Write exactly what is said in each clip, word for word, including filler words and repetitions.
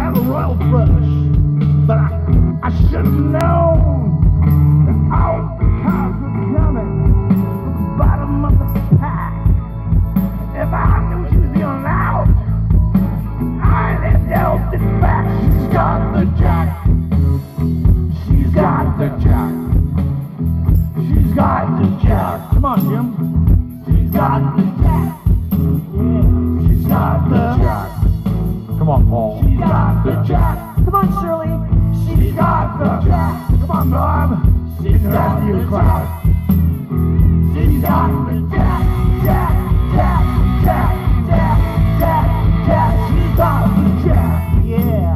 have a royal thrush, but I, I should have known that all the cars were coming from the bottom of the pack. If I knew she was feeling out, I'd have dealt it back. She's got the jack. She's got the jack. She's got the jack. Come on, Jim. She's got the jack. Yeah. She's got the jack. Come on, Paul. She's got the jack. Come on, Shirley. She's got the jack. Come on, Bob. She's got the crowd. She's got the jack. Jack, jack, jack, jack, jack, jack. She's got the jack. Yeah.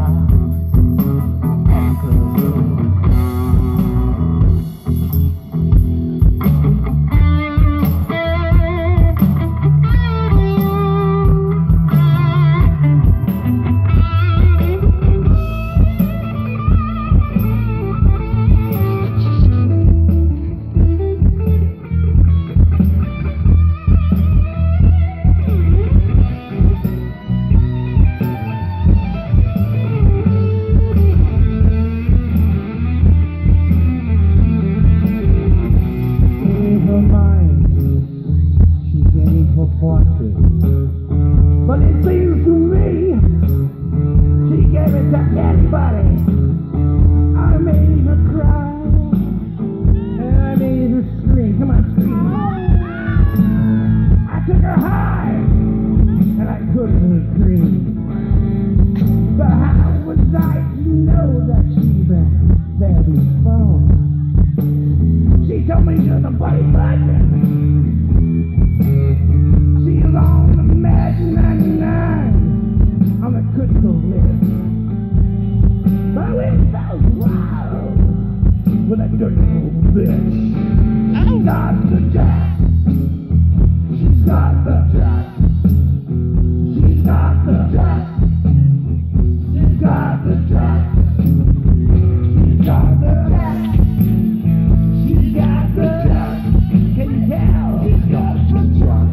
But it seems to me she gave it to anybody. I made her cry and I made her scream. Come on, scream. I took her high and I couldn't scream. But how was I to know that she'd been there before? She told me she was a buddy buddy. She's on the Magic ninety-nine on the critical list. But it so wild with that dirty old bitch. She's got the jack. She's got the jack. She's got the jack. She's got the jack. She's got the jack. She's got the jack. Can you tell? She's got the jack.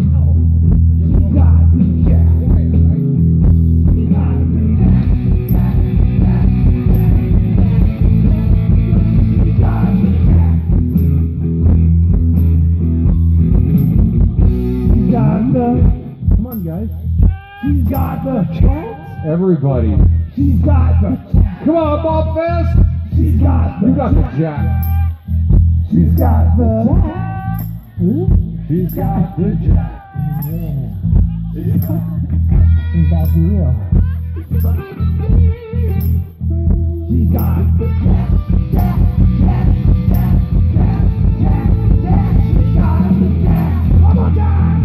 Come on, guys. She's got the cats. Everybody. She's got the cats. Come on, Bob Fest. She's got the You got the jack. She's got the jack. She's got the jack. Yeah. Is that real? She's got the jack. Jack, jack, jack, jack, jack, jack. She's got the jack. One more time.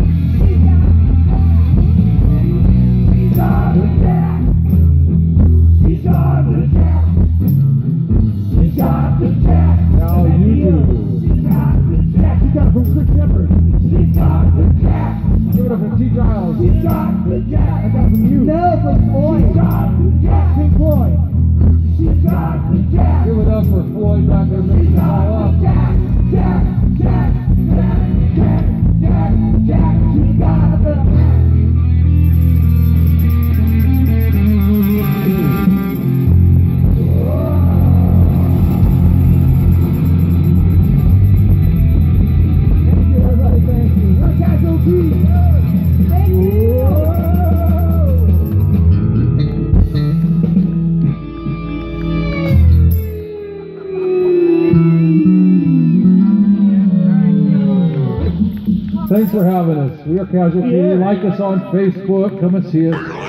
She's got the jack. She's got the jack. She's got the jack. Now you do. She's got the jack. She got it from Chris Shepard. She's got the jack. Give it up for T. Giles. She's got the jack. I got it from you. No, from Floyd. She's got the jack. Pink Floyd. She's got the jack. Give it up for Floyd back there mixing it all up. Jack, jack, jack, jack, jack, jack, jack. She's got the jack. Thanks for having us. We are Casualty. Yeah. Like us on Facebook. Come and see us.